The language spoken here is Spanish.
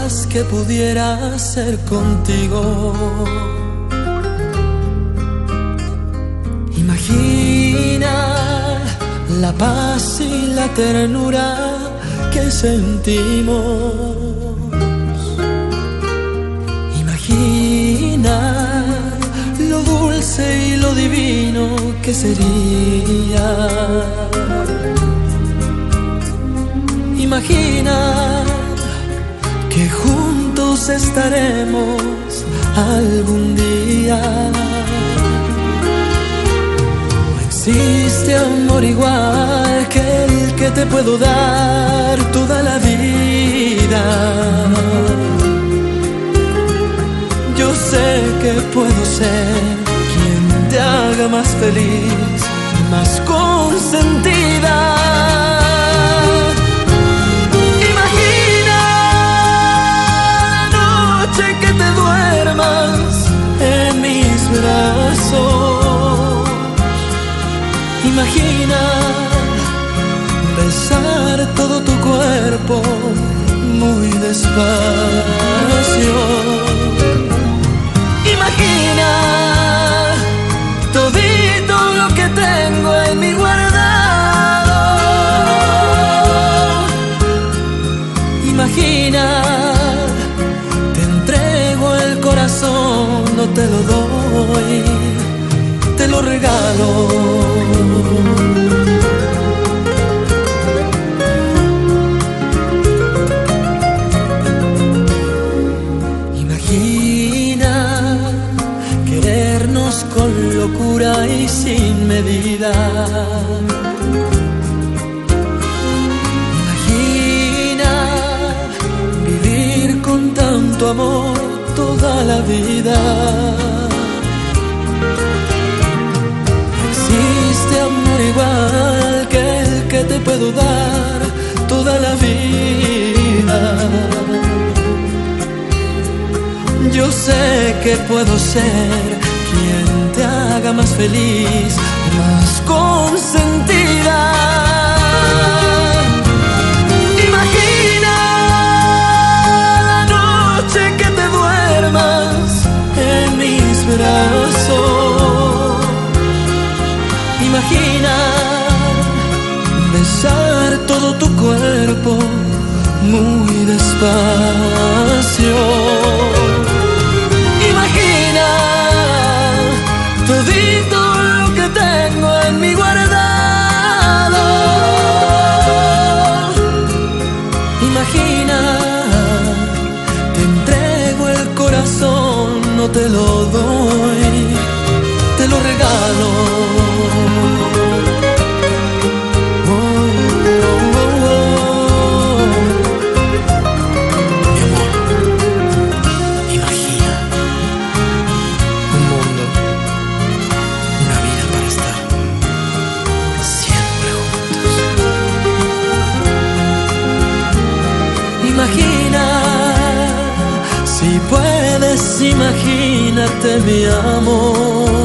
más que pudiera hacer contigo. Imagina la paz y la ternura que sentimos. Imagina lo dulce y lo divino que sería. Imagina que juntos estaremos algún día. No existe amor igual que el que te puedo dar toda la vida. Yo sé que puedo ser quien te haga más feliz, más consentida. Imagina la noche que te duermas en mis brazos. Imagina besar todo tu cuerpo muy despacio. Imagina todito lo que tengo en mi guardado. Imagina, te entrego el corazón, no te lo doy, te lo regalo. Con locura y sin medida. Imagina vivir con tanto amor toda la vida. No existe amor igual que el que te puedo dar toda la vida. Yo sé que puedo ser quien te haga más feliz, más consentida. Imagina la noche que te duermas en mis brazos. Imagina besar todo tu cuerpo muy despacio. Imagina todito lo que tengo en mi guardado. Imagina, te entrego el corazón, no te lo doy, te lo regalo. Oh, oh, oh, oh. Mi amor, imagina un mundo, una vida para estar siempre juntos. Imagina, si puedes, imagínate mi amor.